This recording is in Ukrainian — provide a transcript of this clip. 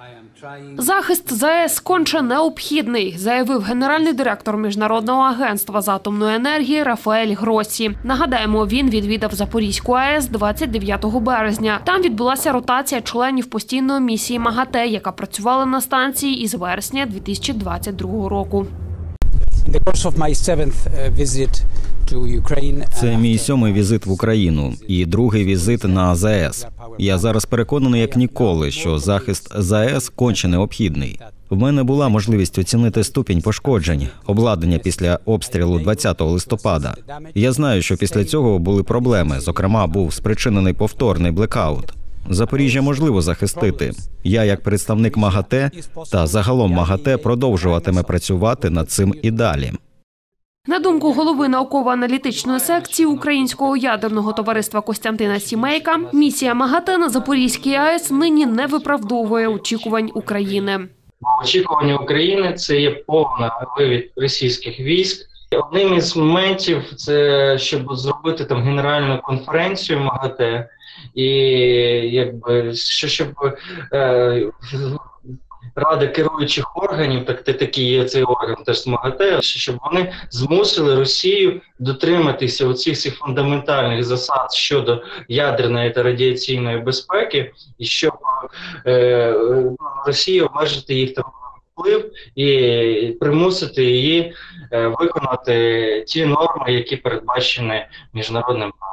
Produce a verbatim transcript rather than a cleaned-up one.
Захист ЗАЕС конче необхідний, заявив генеральний директор Міжнародного агентства з атомної енергії Рафаель Гроссі. Нагадаємо, він відвідав Запорізьку АЕС двадцять дев'ятого березня. Там відбулася ротація членів постійної місії МАГАТЕ, яка працювала на станції із вересня дві тисячі двадцять другого року. Це мій сьомий візит в Україну і другий візит на ЗАЕС. Я зараз переконаний як ніколи, що захист ЗАЕС конче необхідний. В мене була можливість оцінити ступінь пошкоджень, обладнання після обстрілу двадцятого листопада. Я знаю, що після цього були проблеми, зокрема, був спричинений повторний блекаут. Запоріжжя можливо захистити. Я, як представник МАГАТЕ та загалом МАГАТЕ, продовжуватиме працювати над цим і далі. На думку голови науково-аналітичної секції Українського ядерного товариства Костянтина Сімейка, місія МАГАТЕ на Запорізькій АЕС нині не виправдовує очікувань України. Очікування України – це є повний вивід російських військ. Одним із моментів – це щоб зробити там генеральну конференцію МАГАТЕ, і якби що щоб е, Рада керуючих органів, так такі є цей орган, теж МАГАТЕ, щоб вони змусили Росію дотриматися оцих всіх фундаментальних засад щодо ядерної та радіаційної безпеки, і щоб е, Росія обмежити їх там вплив і примусити її е, виконати ті норми, які передбачені міжнародним правом.